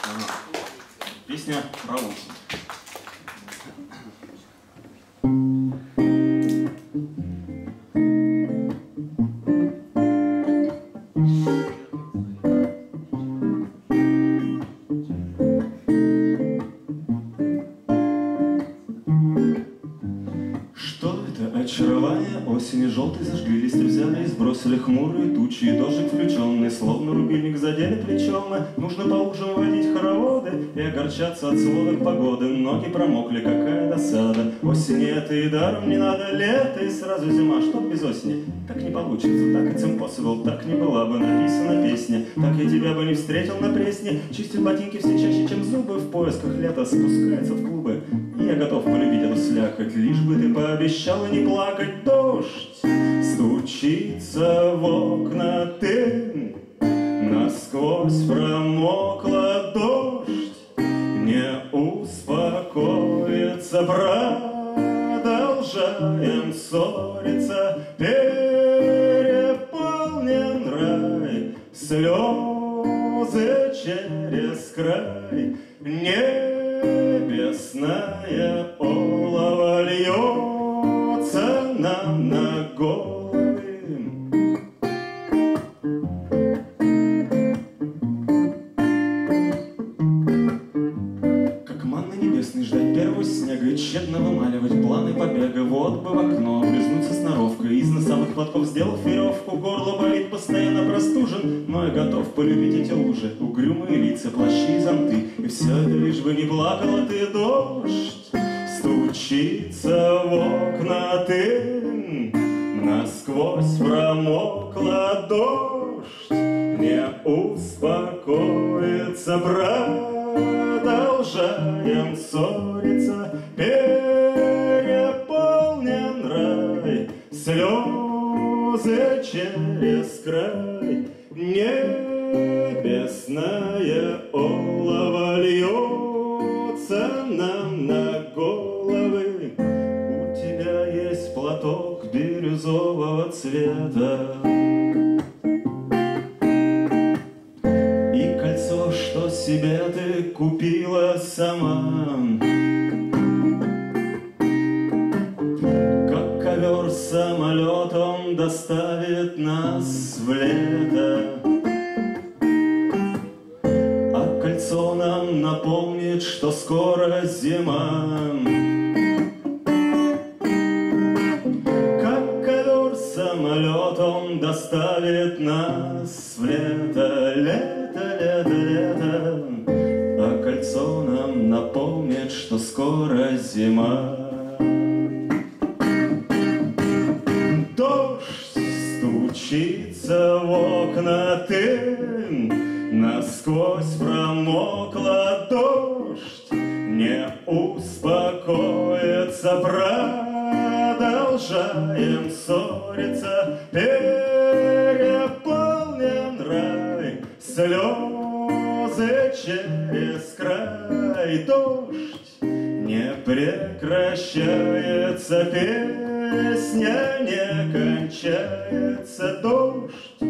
Песня про осень. Очарование осени желтой зажгли листья, взяли и сбросили хмурые тучи, и дождик включенный, словно рубильник задели плечом. Нужно по лужам водить хороводы и огорчаться от сводок погоды. Ноги промокли, какая досада. Осени это и даром не надо, лето и сразу зима. Что без осени? Так не получится, так it's impossible, так не была бы написана песня. Так я тебя бы не встретил на Пресне. Чистит ботинки все чаще, чем зубы, в поисках лета спускается в клубы. И я готов полюбить эту слякоть, лишь бы ты пообещала не плакать. Дождь стучится в окна, ты насквозь промокла. Дождь не успокоится, продолжаем ссориться. Переполнен рай, слезы через край. Небесное олово льется нам на головы. Как манна небесной ждать первого снега и тщетно вымаливать планы побега. Вот бы в окно облизнуться сноровкой, из носовых платков сделав веревку. Горло болит, постоянно простужен, но я готов полюбить эти лужи, угрюмые лица, плащи и зонты. И все это лишь бы не плакала ты. Дождь стучится в окна, ты насквозь промокла. Дождь не успокоится, продолжаем ссориться. Переполнен рай, слезы через край. Небесное олово льется нам на головы. У тебя есть платок бирюзового цвета и кольцо, что себе ты купила сама. Как ковер самолетом доставит нас в лето, а кольцо нам напомнит, что скоро зима. Как ковер самолетом доставит нас в лето, лето, лето, лето, а кольцо нам напомнит, что скоро зима. Дождь стучится в окна, ты насквозь промокла. Дождь не успокоится, продолжаем ссориться. Переполнен рай, слезы через край. Дождь не прекращается, песня не кончается. Дождь